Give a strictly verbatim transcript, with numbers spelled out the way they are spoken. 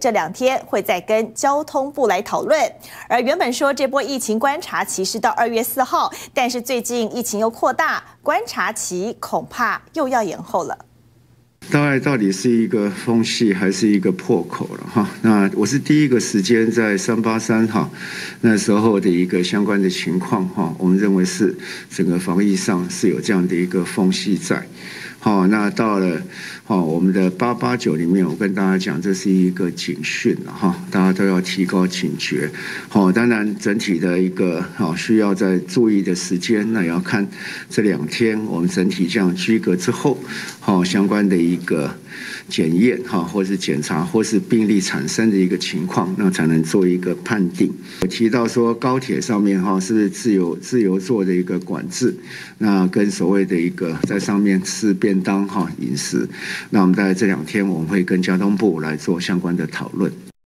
这两天会再跟交通部来讨论。而原本说这波疫情观察期是到二月四号，但是最近疫情又扩大，观察期恐怕又要延后了。 大概到底是一个缝隙还是一个破口了哈？那我是第一个时间在三八三哈那时候的一个相关的情况哈，我们认为是整个防疫上是有这样的一个缝隙在。好，那到了好我们的八八九里面，我跟大家讲，这是一个警讯了哈，大家都要提高警觉。好，当然整体的一个好需要在注意的时间，那也要看这两天我们整体这样居隔之后，好相关的一个检验哈，或是检查，或是病例产生的一个情况，那才能做一个判定。我提到说高铁上面哈是不是自由自由做的一个管制，那跟所谓的一个在上面吃便当哈饮食，那我们大概这两天我们会跟交通部来做相关的讨论。